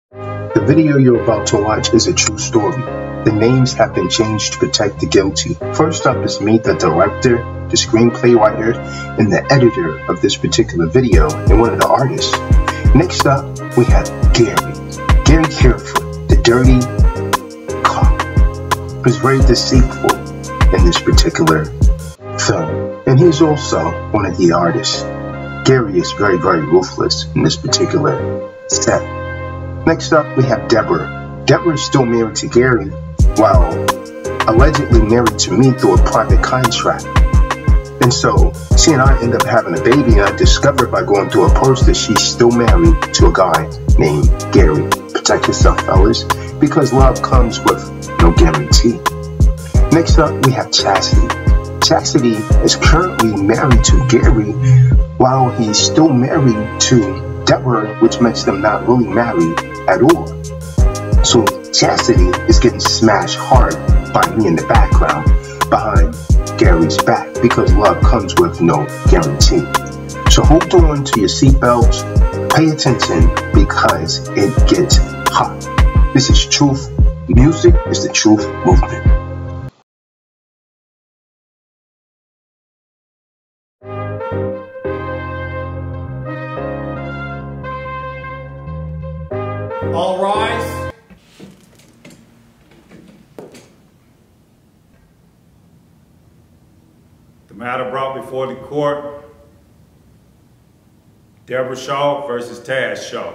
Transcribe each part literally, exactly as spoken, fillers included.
The video you're about to watch is a true story. The names have been changed to protect the guilty. First up is me, the director, the screenplay writer, and the editor of this particular video, and one of the artists. Next up, we have Gary. Gary Carefoot, the dirty cop, who's very deceitful in this particular film. And he's also one of the artists. Gary is very, very ruthless in this particular set. Next up, we have Deborah. Deborah is still married to Gary, while allegedly married to me through a private contract. And so, she and I end up having a baby, and I discovered by going through a post that she's still married to a guy named Gary. Protect yourself, fellas, because love comes with no guarantee. Next up, we have Chastity. Chastity is currently married to Gary, while he's still married to Deborah, which makes them not really married at all. So Chastity is getting smashed hard by me in the background behind Gary's back, because love comes with no guarantee. So hold on to your seatbelts, pay attention, because it gets hot. This is truth. Music is the truth movement. All rise. The matter brought before the court, Deborah Shaw versus Taz Shaw.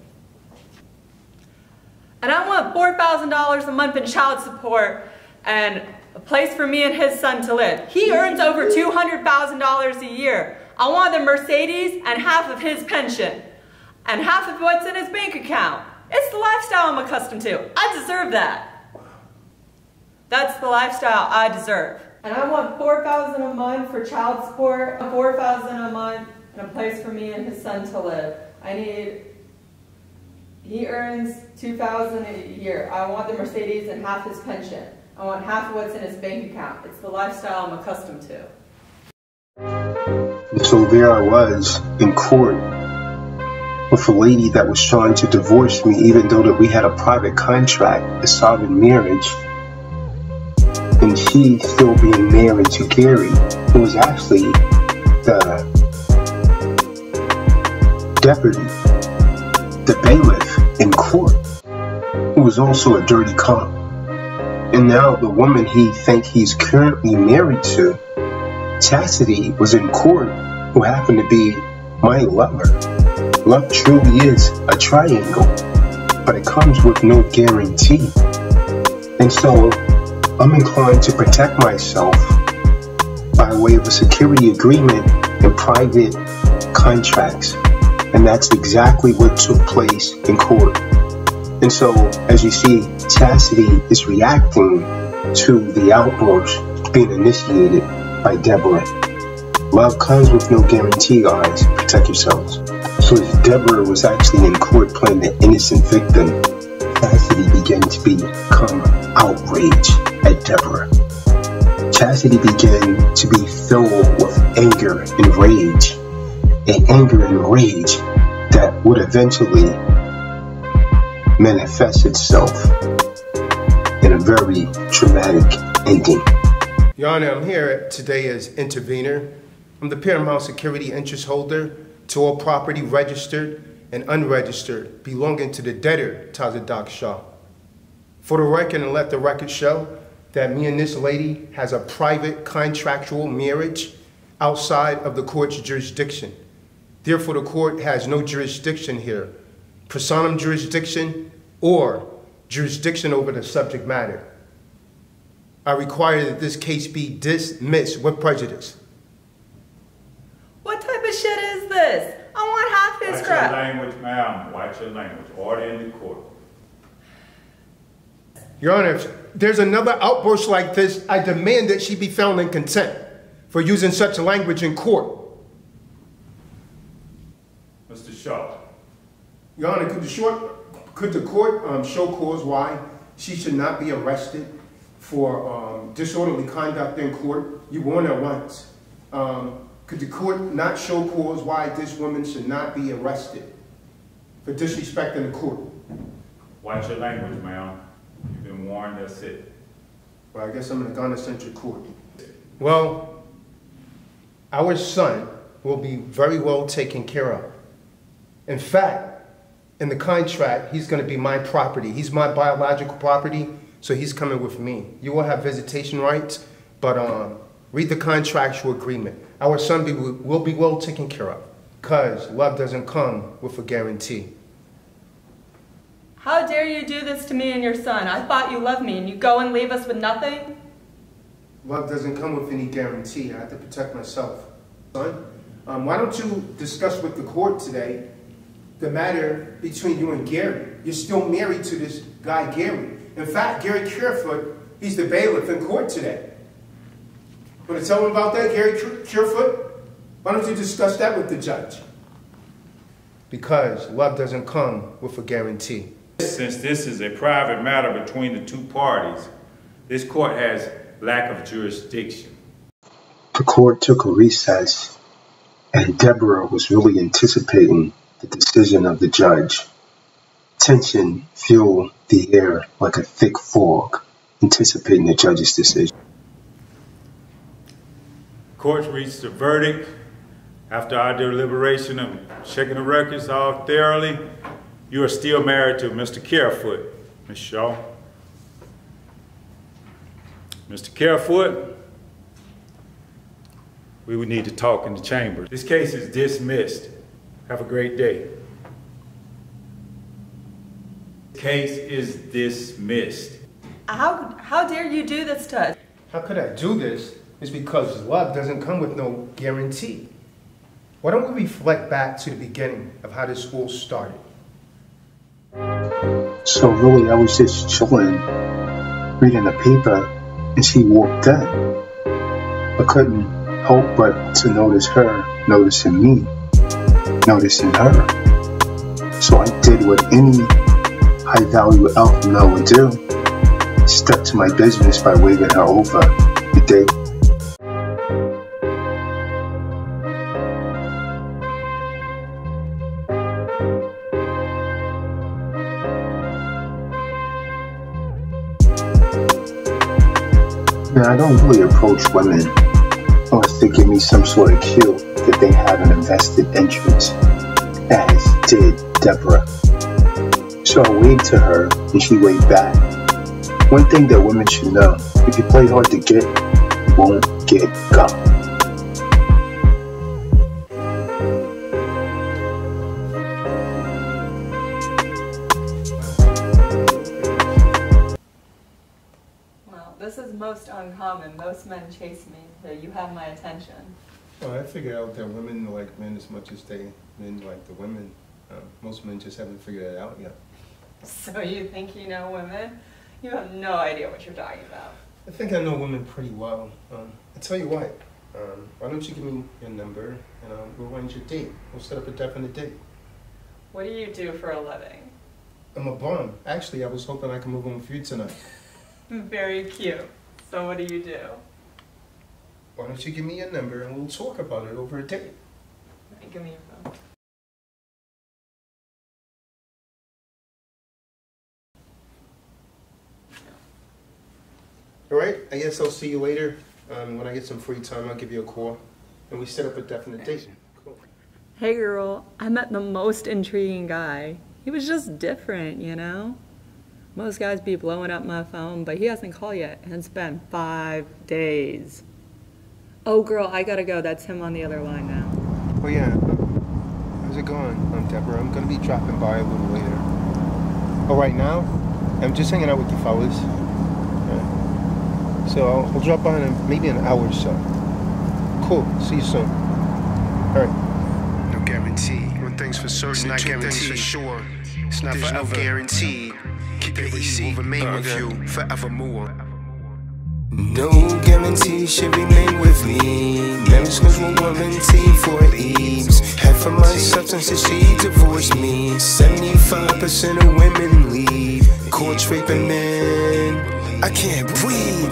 And I want four thousand dollars a month in child support and a place for me and his son to live. He earns over two hundred thousand dollars a year. I want the Mercedes and half of his pension and half of what's in his bank account. It's the lifestyle I'm accustomed to. I deserve that. That's the lifestyle I deserve. And I want four thousand dollars a month for child support, four thousand dollars a month, and a place for me and his son to live. I need, he earns two thousand dollars a year. I want the Mercedes and half his pension. I want half of what's in his bank account. It's the lifestyle I'm accustomed to. So there I was in court with a lady that was trying to divorce me, even though that we had a private contract, a sovereign marriage, and she still being married to Gary, who was actually the deputy, the bailiff in court, who was also a dirty cop. And now the woman he think he's currently married to, Chastity, was in court, who happened to be my lover. Love truly is a triangle, but it comes with no guarantee. And so I'm inclined to protect myself by way of a security agreement and private contracts. And that's exactly what took place in court. And so, as you see, Chastity is reacting to the outburst being initiated by Deborah. Love comes with no guarantee, guys. Protect yourselves. So as Deborah was actually in court playing the innocent victim, Chastity began to become outraged at Deborah. Chastity began to be filled with anger and rage. And anger and rage that would eventually manifest itself in a very traumatic ending. Your Honor, I'm here today as intervener. I'm the paramount security interest holder to all property registered and unregistered belonging to the debtor, Tazadaq Shaw. For the record, and let the record show that me and this lady has a private contractual marriage outside of the court's jurisdiction. Therefore, the court has no jurisdiction here, personam jurisdiction or jurisdiction over the subject matter. I require that this case be dismissed with prejudice. What type of shit is this? I want half his Watch crap. your language, ma'am. Watch your language. Order in the court. Your Honor, if there's another outburst like this, I demand that she be found in contempt for using such language in court. Mister Shaw. Your Honor, could the, short, could the court um, show cause why she should not be arrested for um, disorderly conduct in court? You warned her once. Um, could the court not show cause why this woman should not be arrested for disrespecting the court? Watch your language, ma'am. You've been warned, that's it. Well, I guess I'm in a Ghana-centric court. Well, our son will be very well taken care of. In fact, in the contract, he's going to be my property. He's my biological property, so he's coming with me. You will have visitation rights, but um, read the contractual agreement. Our son be, will be well taken care of, because love doesn't come with a guarantee. How dare you do this to me and your son? I thought you loved me and you go and leave us with nothing? Love doesn't come with any guarantee. I have to protect myself. Son, um, why don't you discuss with the court today the matter between you and Gary? You're still married to this guy, Gary. In fact, Gary Carefoot, he's the bailiff in court today. Want to tell him about that, Gary Carefoot? Why don't you discuss that with the judge? Because love doesn't come with a guarantee. Since this is a private matter between the two parties, this court has lack of jurisdiction. The court took a recess, and Deborah was really anticipating the decision of the judge. Tension filled the air like a thick fog, anticipating the judge's decision. Court reached a verdict after our deliberation and checking the records out thoroughly. You are still married to Mister Carefoot, Miz Shaw. Mister Carefoot, we would need to talk in the chamber. This case is dismissed. Have a great day. Case is dismissed. How, how dare you do this to us? How could I do this? It's because love doesn't come with no guarantee. Why don't we reflect back to the beginning of how this all started? So really, I was just chilling, reading the paper, and she walked in. I couldn't help but to notice her noticing me, noticing her. So I did what any high-value alpha male would do. Stepped to my business by waving her over. You dig? I don't really approach women unless they give me some sort of cue that they have an invested interest, as did Deborah. So I waved to her and she waved back. One thing that women should know, if you play hard to get, you won't get got. This is most uncommon. Most men chase me, so you have my attention. Well, I figured out that women like men as much as they men like the women. Uh, most men just haven't figured it out yet. So you think you know women? You have no idea what you're talking about. I think I know women pretty well. Um, I tell you what, um, why don't you give me your number and um, we'll arrange a date. We'll set up a definite date. What do you do for a living? I'm a bum. Actually, I was hoping I could move on with you tonight. Very cute. So what do you do? Why don't you give me your number and we'll talk about it over a date? Right, give me your phone. All right, I guess I'll see you later. Um, when I get some free time, I'll give you a call and we set up a definite date. Cool. Hey girl, I met the most intriguing guy. He was just different, you know? Most guys be blowing up my phone, but he hasn't called yet, and it's been five days. Oh girl, I gotta go. That's him on the other line now. Oh yeah, how's it going, um, Deborah? I'm gonna be dropping by a little later. Oh, right now? I'm just hanging out with the fellas. Yeah. So I'll, I'll drop by in maybe an hour or so. Cool, see you soon. All right. No guarantee. One thing's for certain, it's not guaranteed for sure. It's not There's forever. No guarantee. Keep it easy, remain with you forevermore. No guarantee should remain with me. Marriage goes with warranty for ease. Half of my substance is she divorced me. seventy-five percent of women leave. Courts raping men. I can't breathe.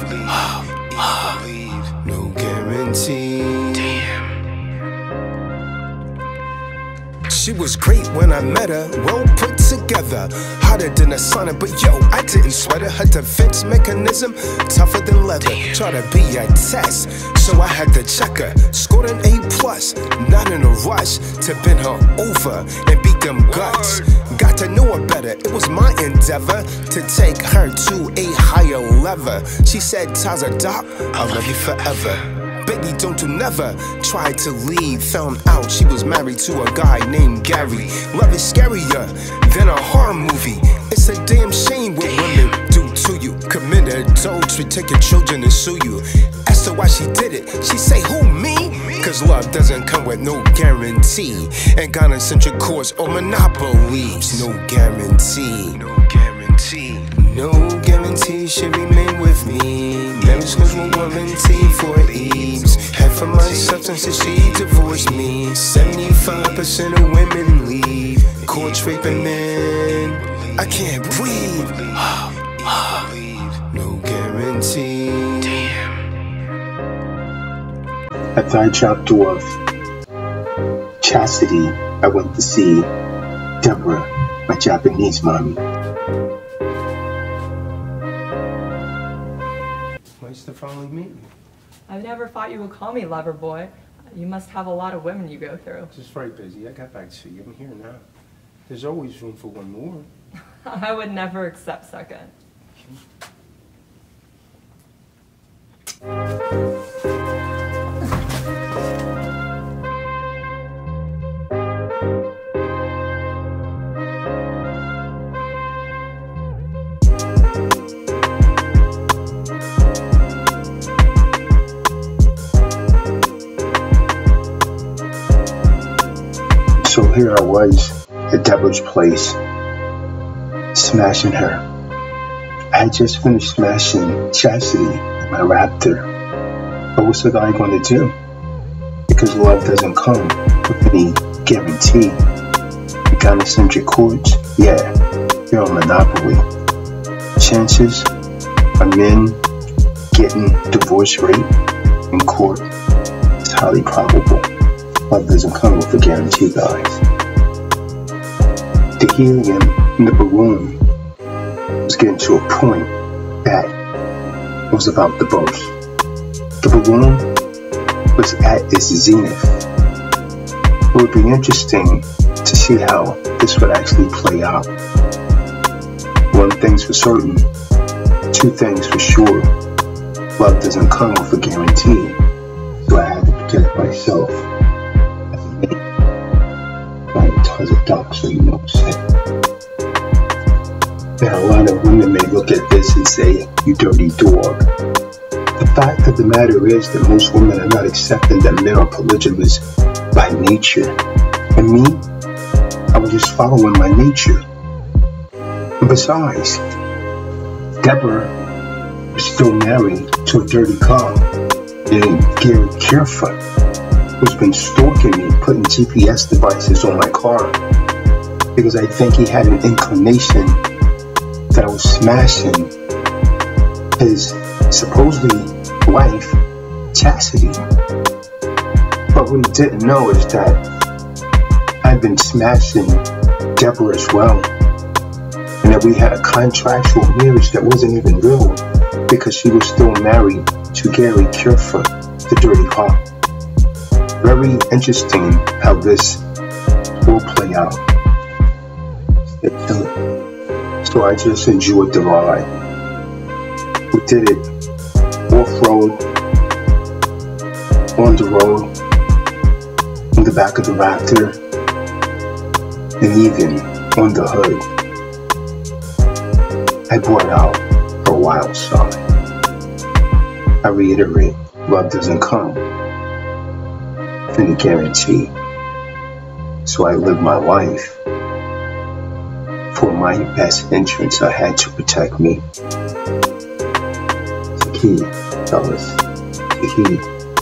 No guarantee. Damn. She was great when I met her, well put together, hotter than a sauna, but yo, I didn't sweat her. Her defense mechanism, tougher than leather. Try to be a test, so I had to check her. Scored an A plus, not in a rush to bend her over and beat them guts. Got to know her better, it was my endeavor to take her to a higher level. She said, Tazadaq, I'll love you forever. Baby, don't you never try to leave. Found out she was married to a guy named Gary. Love is scarier than a horror movie. It's a damn shame what women do to you. Commit adultery, take your children and sue you. Asked her why she did it, she say, who, me? Cause love doesn't come with no guarantee. And Ghana-centric courts or monopolies. No guarantee. No guarantee. No guarantee she remain with me. Marriage comes with warranty for ease. Half of my substance is she divorced me. seventy-five percent of women leave. Courts raping men. I can't breathe. No guarantee. After I dropped off Chastity, I went to see Deborah, my Japanese mommy. Nice to finally meet you. I've never thought you would call me lover boy. You must have a lot of women you go through. Just very busy. I got back to you. I'm here now. There's always room for one more. I would never accept second. So here I was at Deborah's place, smashing her. I had just finished smashing Chastity, my raptor. But what's the guy going to do? Because love doesn't come with any guarantee. The Ghana-centric courts, yeah, they're a monopoly. Chances of men getting divorce rate in court is highly probable. Love doesn't come with a guarantee, guys. The helium in the balloon was getting to a point that it was about to burst. The balloon was at its zenith. It would be interesting to see how this would actually play out. One thing's for certain, two things for sure. Love doesn't come with a guarantee, so I had to protect myself. Tazadaq, so you know what I'm saying. Now, a lot of women may look at this and say, you dirty dog. The fact of the matter is that most women are not accepting that men are polygamous by nature. And me, I was just following my nature. And besides, Deborah is still married to a dirty cop named Gary Carefoot, who's been stalking me, putting G P S devices on my car, because I think he had an inclination that I was smashing his supposedly wife, Chastity. But what he didn't know is that I've been smashing Deborah as well, and that we had a contractual marriage that wasn't even real, because she was still married to Gary Carefoot, the dirty cop. Very interesting how this will play out. So I just enjoyed the ride. We did it off-road, on the road, on the back of the Raptor, and even on the hood. I brought out her wild side. I reiterate, love doesn't come any guarantee. So I lived my life for my best interest. I had to protect me. It's the key, fellas. The key.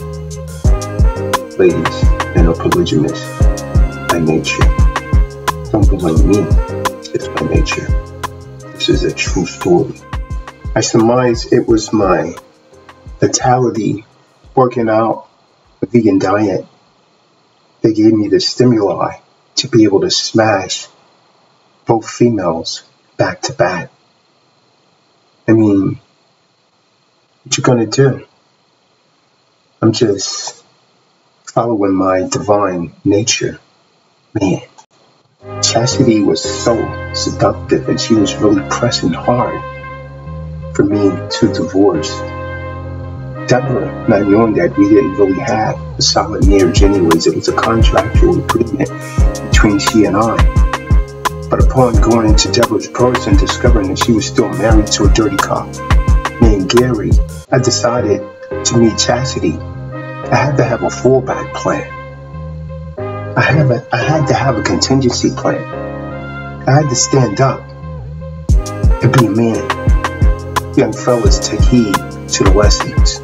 Ladies that are polygamous by nature. Don't blame me. It's my nature. This is a true story. I surmise it was my vitality, working out, a vegan diet, they gave me the stimuli to to be able to smash both females back to back. I mean, what you gonna do? I'm just following my divine nature. Man, Chastity was so seductive, and she was really pressing hard for me to divorce Deborah, not knowing that we didn't really have a solid marriage anyways. It was a contractual agreement between she and I. But upon going into Deborah's purse and discovering that she was still married to a dirty cop named Gary, I decided to meet Chastity. I had to have a fallback plan. I had, a, I had to have a contingency plan. I had to stand up and be a man. Young fellas, take heed to the lessons.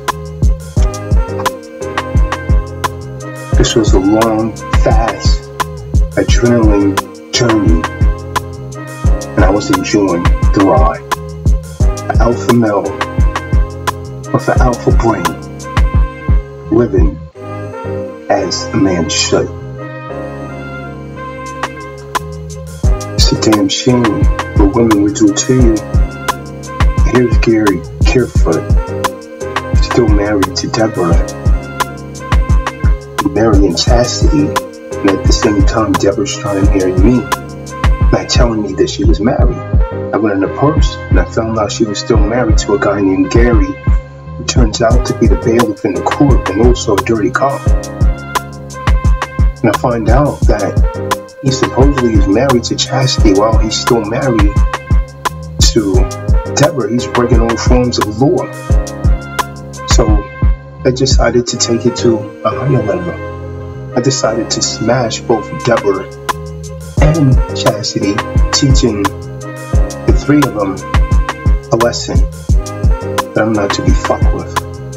This was a long, fast, adrenaline journey, and I was enjoying the ride. An alpha male with an alpha brain, living as a man should. It's a damn shame what women would do to you. Here's Gary Carefoot, still married to Deborah, marrying Chastity, and at the same time Deborah's trying to marry me, not telling me that she was married. I went in her purse and I found out she was still married to a guy named Gary, who turns out to be the bailiff in the court and also a dirty cop. And I find out that he supposedly is married to Chastity while he's still married to Deborah. He's breaking all forms of law. So I decided to take it to a higher level. I decided to smash both Deborah and Chastity, teaching the three of them a lesson that I'm not to be fucked with.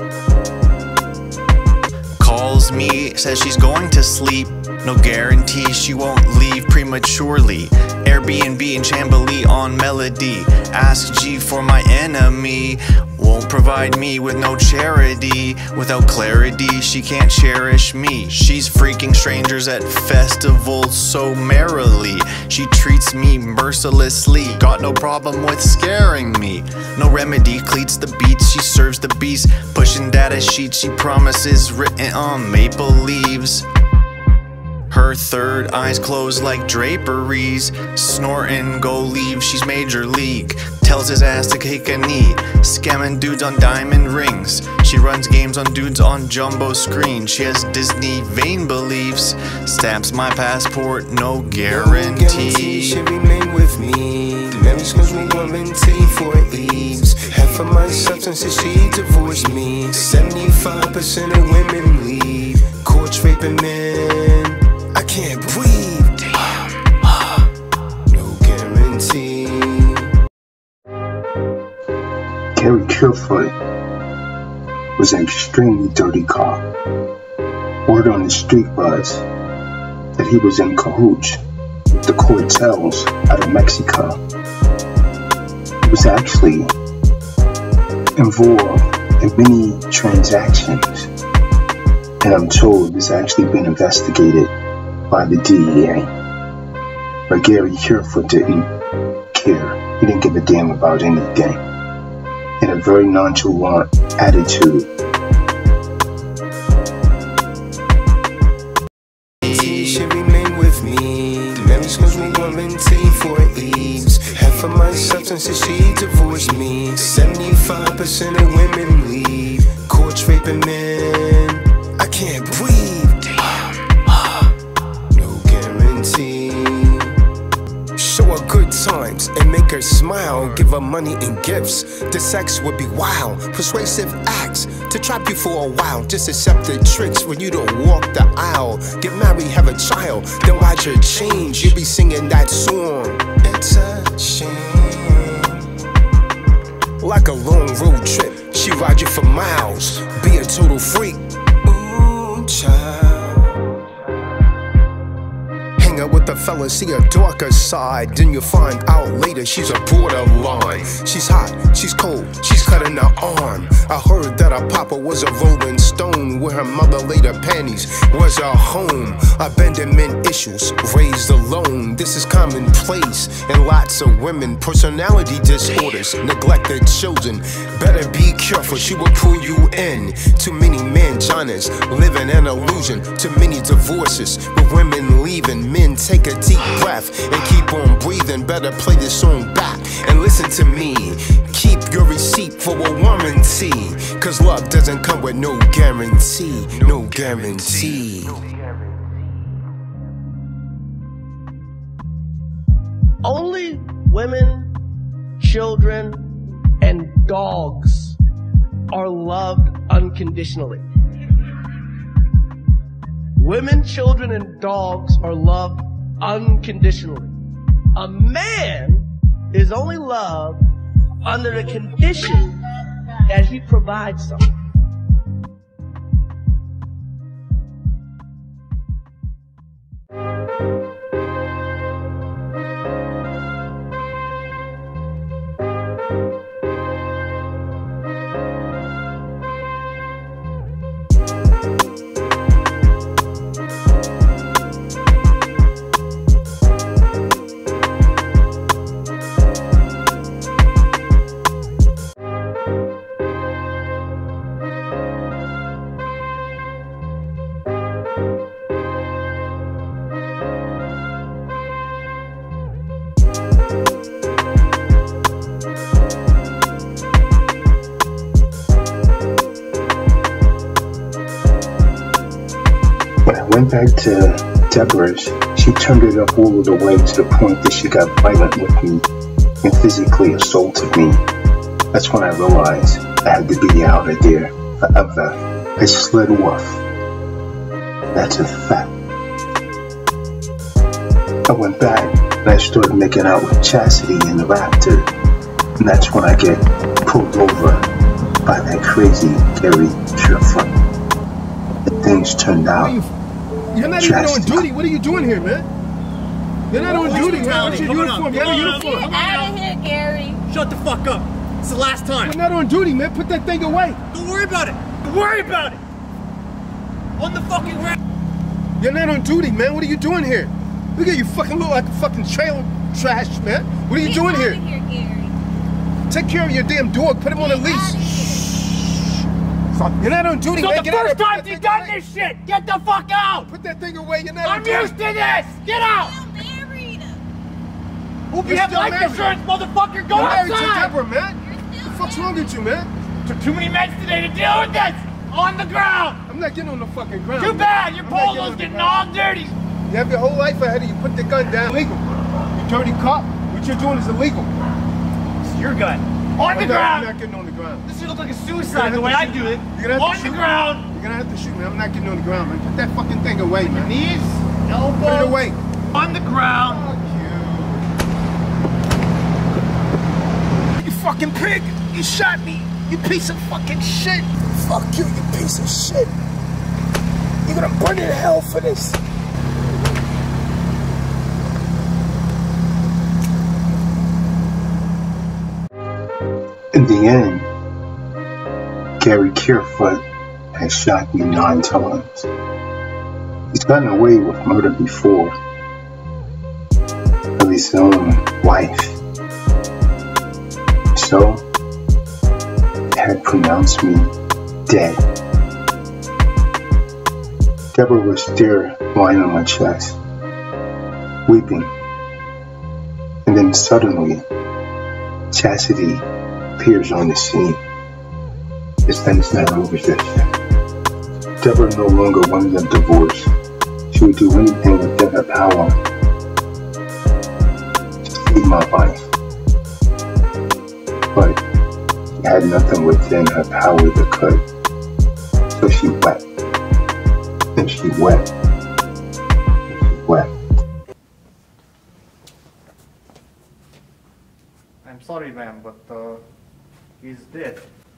Calls me, says she's going to sleep. No guarantee she won't leave prematurely. Airbnb and Chambly on Melody. Ask G for my enemy. Won't provide me with no charity. Without clarity, she can't cherish me. She's freaking strangers at festivals so merrily. She treats me mercilessly. Got no problem with scaring me. No remedy, cleats the beats, she serves the beast. Pushing data sheets, she promises written on maple leaves. Her third eye's closed like draperies. Snorting, go leave, she's major league. Tells his ass to take a knee. Scamming dudes on diamond rings. She runs games on dudes on jumbo screen. She has Disney vain beliefs. Stamps my passport, no guarantee. She remain with me. Marriage cause we guarantee for ease. Half of my substance is she divorced me. seventy-five percent of women leave. Courts raping men. I can't breathe. Damn. No guarantee. Gary Carefoot was an extremely dirty cop. Word on the street was that he was in cahoots with the cartels out of Mexico. He was actually involved in many transactions, and I'm told it's actually been investigated by the D E A. But Gary Carefoot didn't care. He didn't give a damn about anything. In a very nonchalant attitude. She remain with me. Marriage cause we guarantee for ease. Half of my substance is she divorced me. seventy-five percent of women leave. Courts raping men. I can't breathe. Damn. No guarantee. Show her good times and make her smile. Give her money and gifts. The sex would be wild. Persuasive acts to trap you for a while. Just accept the tricks when you don't walk the aisle. Get married, have a child, then watch her change. You be singing that song. It's a shame. Like a long road trip, she ride you for miles. Be a total freak. Ooh, child. Hang out with the a fella see a darker side, then you find out later she's a borderline. She's hot, she's cold, she's cutting her arm. I heard that her papa was a rolling stone, where her mother laid her panties was her home. Abandonment issues, raised alone. This is commonplace in lots of women. Personality disorders, neglected children. Better be careful, she will pull you in. Too many manginas, living an illusion. Too many divorces, with women leaving. Men take a deep breath and keep on breathing. Better play this song back and listen to me. Keep your receipt for a warranty, cause love doesn't come with no guarantee. No guarantee. Only women, children, and dogs are loved unconditionally. Women, children, and dogs are loved unconditionally. A man is only loved under the condition that he provides something. Went back to Deborah's, she turned it up all the way to the point that she got violent with me and physically assaulted me. That's when I realized I had to be out of there forever. I slid off. That's a fact. I went back and I started making out with Chastity in the Raptor, and that's when I get pulled over by that crazy Gary Surefoot. And things turned out. You're not even on duty. What are you doing here, man? You're not on duty, man. What's your uniform? You have a uniform. Get out of here, Gary. Shut the fuck up. It's the last time. You're not on duty, man. Put that thing away. Don't worry about it. Don't worry about it. On the fucking ground. You're not on duty, man. What are you doing here? Look at you, fucking look like a fucking trailer trash, man. What are you Get doing out here? Of here, Gary. Take care of your damn dog. Put him Get on a leash. You're not on duty, so man. the Get first out time you done this shit, get the fuck out! Put that thing away. You're not I'm on duty. used to this! Get out! You're married. Hope you You're have still life married. insurance, motherfucker! Go You're married to outside! Deborah, man. You're What the still fuck's wrong with you, man? Took too many meds today to deal with this! On the ground! I'm not getting on the fucking ground. Too bad! Your I'm not polo's on the getting ground. all dirty! You have your whole life ahead of you. Put the gun down. Illegal. You dirty cop. What you're doing is illegal. It's your gun. On I'm the not, ground! I'm not getting on the ground. This should look like a You're suicide gonna the way have I to do shoot. it. You're gonna have On to the shoot. ground! You're gonna have to shoot me. I'm not getting on the ground, man. Put that fucking thing away, man. Knees, elbow, Put it away. on the ground. Fuck you. You fucking pig. You shot me. You piece of fucking shit. Fuck you, you piece of shit. You're gonna burn in hell for this. In the end, Gary Surefoot has shot me nine times. He's gotten away with murder before, of his own wife. So, he had pronounced me dead. Deborah was there lying on my chest, weeping, and then suddenly, Chastity appears on the scene. This thing's not over just yet. Deborah no longer wanted a divorce. She would do anything within her power to save my life. But she had nothing within her power to cut. So she wept. And she wept. And she wept. I'm sorry, ma'am, but uh, he's dead.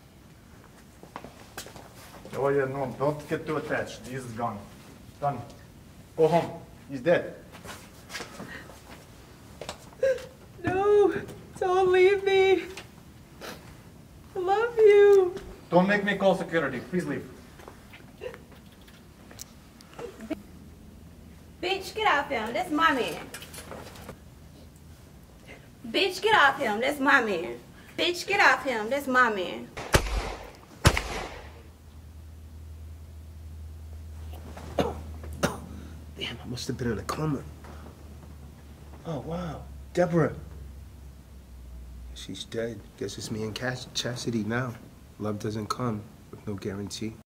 Oh yeah, no, don't get too attached. He's gone. Done. Go home. He's dead. Don't leave me. I love you. Don't make me call security. Please leave. Bitch, get off him. That's my man. Bitch, get off him. That's my man. Bitch, get off him. That's my man. Damn, I must have been in a coma. Oh, wow. Deborah. She's dead. Guess it's me and Cass Chastity now. Love doesn't come with no guarantee.